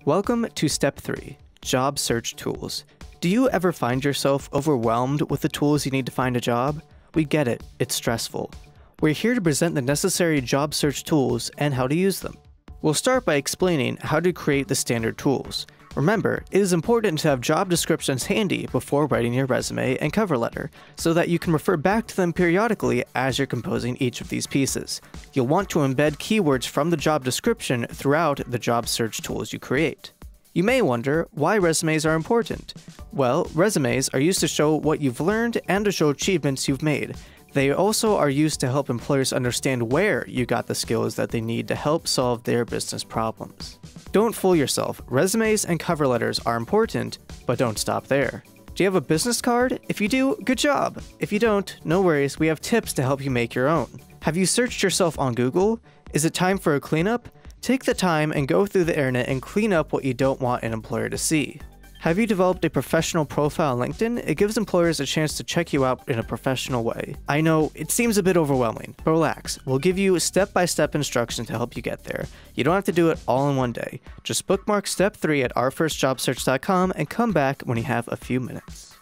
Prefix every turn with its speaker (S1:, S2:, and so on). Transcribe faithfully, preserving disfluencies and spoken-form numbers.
S1: Welcome to Step three, Job Search Tools. Do you ever find yourself overwhelmed with the tools you need to find a job? We get it, it's stressful. We're here to present the necessary job search tools and how to use them. We'll start by explaining how to create the standard tools. Remember, it is important to have job descriptions handy before writing your resume and cover letter, so that you can refer back to them periodically as you're composing each of these pieces. You'll want to embed keywords from the job description throughout the job search tools you create. You may wonder why resumes are important. Well, resumes are used to show what you've learned and to show achievements you've made. They also are used to help employers understand where you got the skills that they need to help solve their business problems. Don't fool yourself, resumes and cover letters are important, but don't stop there. Do you have a business card? If you do, good job. If you don't, no worries, we have tips to help you make your own. Have you searched yourself on Google? Is it time for a cleanup? Take the time and go through the internet and clean up what you don't want an employer to see. Have you developed a professional profile on LinkedIn? It gives employers a chance to check you out in a professional way. I know, it seems a bit overwhelming, but relax. We'll give you step-by-step instructions to help you get there. You don't have to do it all in one day. Just bookmark step three at our first job search dot com and come back when you have a few minutes.